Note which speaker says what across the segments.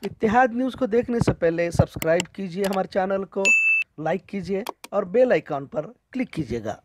Speaker 1: इत्तेहाद news को देखने से पहले सब्सक्राइब कीजिए हमारे चैनल को, लाइक कीजिए और बेल आइकॉन पर क्लिक कीजिएगा।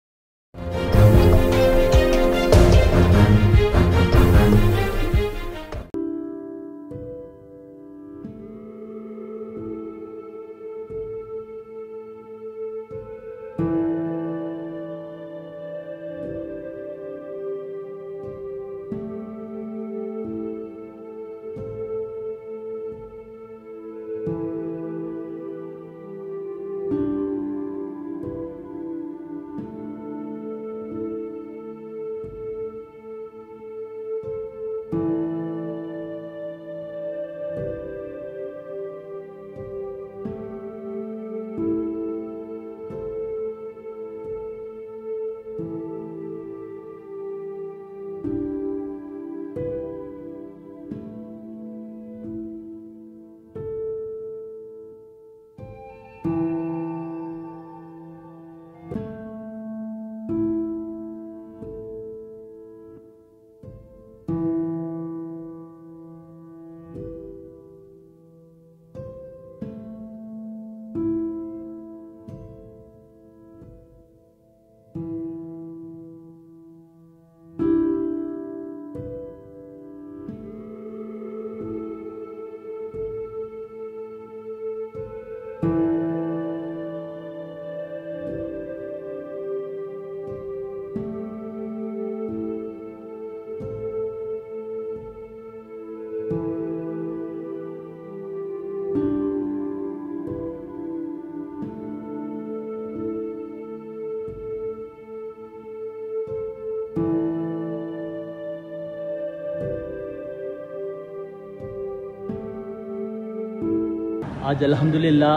Speaker 2: आज अल्हम्दुलिल्लाह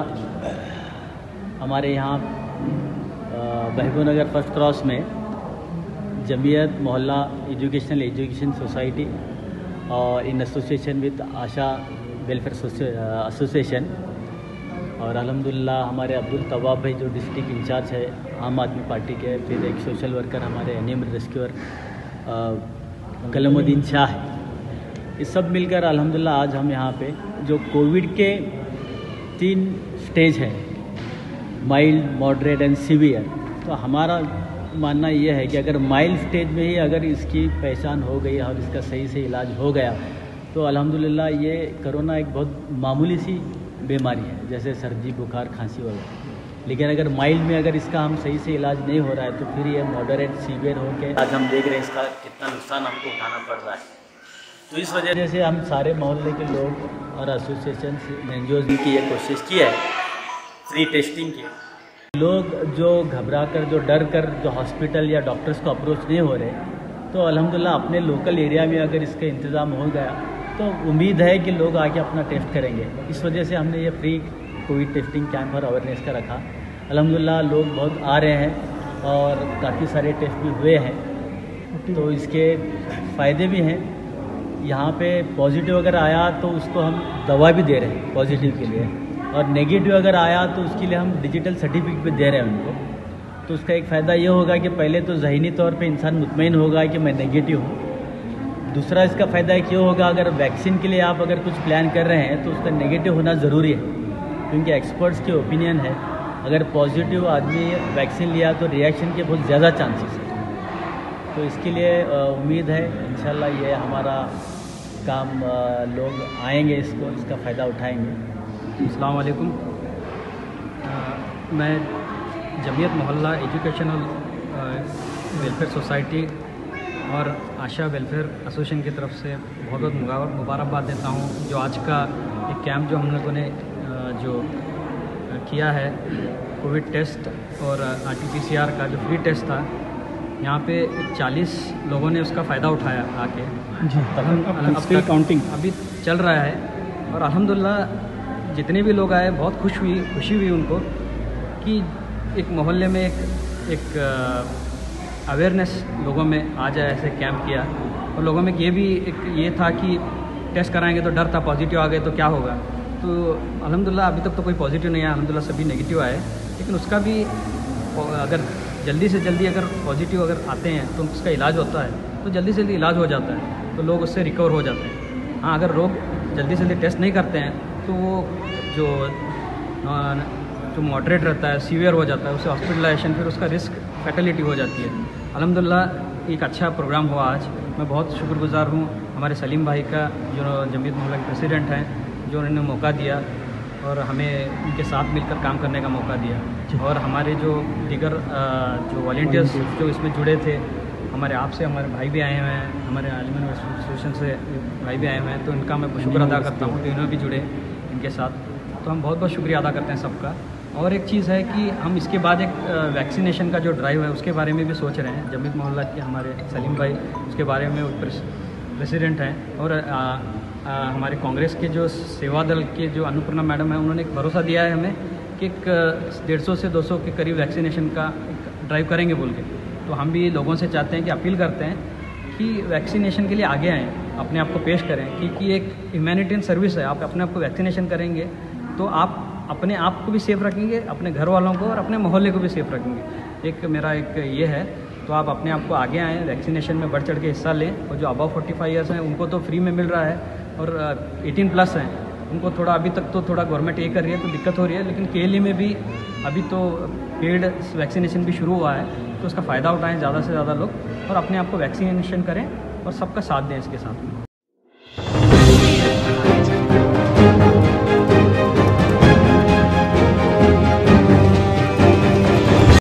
Speaker 2: हमारे यहाँ महबूबनगर फर्स्ट क्रॉस में जमीयत मोहल्ला एजुकेशन सोसाइटी और in association with Asha welfare association और अल्हम्दुलिल्लाह हमारे अब्दुल तवाब भाई जो डिस्ट्रिक्ट इंचार्ज है आम आदमी पार्टी के, फिर एक सोशल वर्कर हमारे एनिमल रेस्क्यूअर कलमुद्दीन शाह है, ये सब मिलकर अल्हम्दुलिल्लाह आज हम यहाँ पे जो कोविड के 3 स्टेज हैं, माइल्ड, मॉडरेट एंड सीवियर। तो हमारा मानना यह है कि अगर माइल्ड स्टेज में ही अगर इसकी पहचान हो गई और इसका सही से इलाज हो गया तो अल्हम्दुलिल्लाह ये कोरोना एक बहुत मामूली सी बीमारी है, जैसे सर्दी, बुखार, खांसी वगैरह। लेकिन अगर माइल्ड में अगर इसका हम सही से इलाज नहीं हो रहा है तो फिर ये मॉडरेट, सीवियर होकर आज हम देख रहे हैं इसका कितना नुकसान हमको उठाना पड़ रहा है। तो इस वजह से हम सारे मोहल्ले के लोग और एसोसिएशन एनजीओज की ये कोशिश की है फ्री टेस्टिंग की। लोग जो घबरा कर, जो डर कर, जो हॉस्पिटल या डॉक्टर्स को अप्रोच नहीं हो रहे, तो अल्हम्दुलिल्लाह अपने लोकल एरिया में अगर इसका इंतज़ाम हो गया तो उम्मीद है कि लोग आके अपना टेस्ट करेंगे। इस वजह से हमने ये फ्री कोविड टेस्टिंग कैंप और अवेयरनेस का रखा। अल्हम्दुलिल्लाह लोग बहुत आ रहे हैं और काफ़ी सारे टेस्ट भी हुए हैं, तो इसके फ़ायदे भी हैं। यहाँ पे पॉजिटिव अगर आया तो उसको हम दवा भी दे रहे हैं पॉजिटिव के लिए, और नेगेटिव अगर आया तो उसके लिए हम डिजिटल सर्टिफिकेट भी दे रहे हैं उनको। तो उसका एक फ़ायदा ये होगा कि पहले तो ज़हनी तौर पे इंसान मुतमईन होगा कि मैं नेगेटिव हूँ। दूसरा इसका फ़ायदा एक ये होगा, अगर वैक्सीन के लिए आप अगर कुछ प्लान कर रहे हैं तो उसका नेगेटिव होना ज़रूरी है, क्योंकि एक्सपर्ट्स की ओपिनियन है अगर पॉजिटिव आदमी वैक्सीन लिया तो रिएक्शन के बहुत ज़्यादा चांसेस हैं। तो इसके लिए उम्मीद है इंशाल्लाह ये हमारा काम लोग आएंगे, इसका फ़ायदा उठाएंगे।
Speaker 3: अस्सलाम वालेकुम। मैं जमीयत मोहल्ला एजुकेशनल वेलफेयर सोसाइटी और आशा वेलफेयर एसोसिएशन की तरफ से बहुत बहुत मुबारकबाद देता हूँ। जो आज का एक कैंप जो हम लोगों ने जो किया है कोविड टेस्ट और RT-PCR का जो फ्री टेस्ट था, यहाँ पे 40 लोगों ने उसका फ़ायदा उठाया आके जी। अब काउंटिंग अभी चल रहा है और अल्हम्दुलिल्लाह जितने भी लोग आए बहुत खुशी हुई उनको कि एक मोहल्ले में एक अवेयरनेस लोगों में आ जाए, ऐसे कैंप किया। और लोगों में ये था कि टेस्ट कराएंगे तो डर था पॉजिटिव आ गए तो क्या होगा। तो अल्हम्दुलिल्लाह अभी तक तो कोई पॉजिटिव नहीं आया, अल्हम्दुलिल्लाह सभी नेगेटिव आए। लेकिन उसका भी अगर जल्दी से जल्दी अगर पॉजिटिव अगर आते हैं तो उसका इलाज होता है, तो जल्दी से जल्दी इलाज हो जाता है, तो लोग उससे रिकवर हो जाते हैं। हाँ, अगर जल्दी से जल्दी टेस्ट नहीं करते हैं तो वो जो मॉडरेट रहता है, सीवियर हो जाता है, उसे हॉस्पिटलाइजेशन, फिर उसका रिस्क फैटेलिटी हो जाती है। अल्हम्दुलिल्लाह एक अच्छा प्रोग्राम हुआ आज। मैं बहुत शुक्रगुजार हूँ हमारे सलीम भाई का, जो जमीयत मोहल्ला के प्रेसिडेंट हैं, जो उन्होंने मौका दिया और हमें उनके साथ मिलकर काम करने का मौका दिया। और हमारे जो दीगर जो वॉलंटियर्स जो इसमें जुड़े थे, हमारे आपसे हमारे भाई भी आए हुए हैं, हमारे आलिम एसोसिएशन से भाई भी आए हुए हैं, तो इनका मैं शुक्र अदा करता हूँ कि इन्होंने भी जुड़े इनके साथ। तो हम बहुत बहुत शुक्रिया अदा करते हैं सबका। और एक चीज़ है कि हम इसके बाद एक वैक्सीनेशन का जो ड्राइव है उसके बारे में भी सोच रहे हैं। जमीयत मोहल्ला के हमारे सलीम भाई उसके बारे में प्रेसिडेंट हैं, और हमारे कांग्रेस के जो सेवा दल के जो अन्नपूर्णा मैडम है, उन्होंने एक भरोसा दिया है हमें कि एक 150 से 200 के करीब वैक्सीनेशन का एक ड्राइव करेंगे बोल के। तो हम भी लोगों से चाहते हैं कि अपील करते हैं कि वैक्सीनेशन के लिए आगे आएँ, अपने आप को पेश करें, क्योंकि एक ह्यूमैनिटेरियन सर्विस है। आप अपने आप को वैक्सीनेशन करेंगे तो आप अपने आप को भी सेफ़ रखेंगे, अपने घर वालों को और अपने मोहल्ले को भी सेफ़ रखेंगे। एक मेरा एक ये है, तो आप अपने आप को आगे आएँ, वैक्सीनेशन में बढ़ चढ़ के हिस्सा लें। और जो अबव 45 ईयर्स हैं उनको तो फ्री में मिल रहा है, और 18+ हैं उनको थोड़ा अभी तक तो थोड़ा गवर्नमेंट ये कर रही है तो दिक्कत हो रही है। लेकिन KLE में भी अभी तो पेड वैक्सीनेशन भी शुरू हुआ है, तो उसका फ़ायदा उठाएँ ज़्यादा से ज़्यादा लोग, और अपने आप को वैक्सीनेशन करें और सबका साथ दें इसके साथ में।